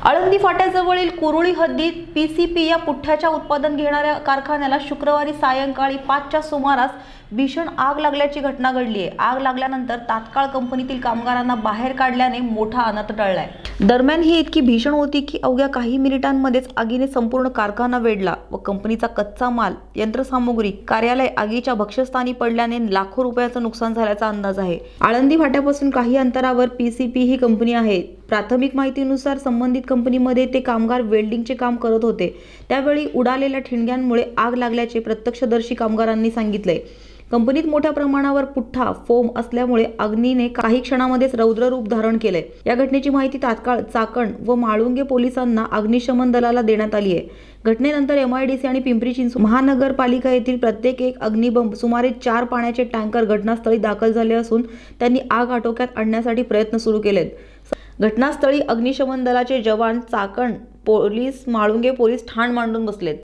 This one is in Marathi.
आळंदी फाट्याजवळील कुरुळी हद्दीत पीसीपी या पुठ्ठ्याच्या उत्पादन घेणाऱ्या कारखान्याला शुक्रवारी सायंकाळी 5च्या सुमारास भीषण आग लागल्याची घटना घडली आहे। आग लागल्यानंतर तात्काळ कंपनीतील कामगारांना बाहेर काढल्याने मोठा अनर्थ टळलाय। दरम्यान ही इतकी भीषण होती की अवघ्या काही मिनिटांमध्येच आगीने संपूर्ण कारखाना वेढला व कंपनीचा कच्चा माल, यंत्रसामुग्री, कार्यालय आगीच्या भक्ष्यस्थानी पडल्याने लाखो रुपयाचं नुकसान झाल्याचा अंदाज आहे। आळंदी फाट्यापासून काही अंतरावर पीसीपी ही कंपनी आहे। प्राथमिक माहितीनुसार संबंधित कंपनीमध्ये ते कामगार वेल्डिंगचे काम करत होते। त्यावेळी उडालेल्या ठिणग्यांमुळे आग लागल्याचे प्रत्यक्षदर्शी कामगारांनी सांगितले। कंपनीत मोठ्या प्रमाणावर पुठ्ठा फोम असल्यामुळे अग्नीने काही क्षणामध्येच रौद्र रूप धारण केले। या घटनेची माहिती तात्काळ चाकण व म्हाळुंगे पोलिसांना अग्निशमन दलाला देण्यात आली आहे। घटनेनंतर MIDC आणि पिंपरी चिंचवड महानगरपालिका येथील प्रत्येक एक अग्निबंब, सुमारे 4 पाण्याचे टँकर घटनास्थळी दाखल झाले असून त्यांनी आग आटोक्यात आणण्यासाठी प्रयत्न सुरू केलेत। घटनास्थळी अग्निशमन दलाचे जवान, चाकण पोलीस, म्हाळुंगे पोलीस ठाण मांडून बसलेत।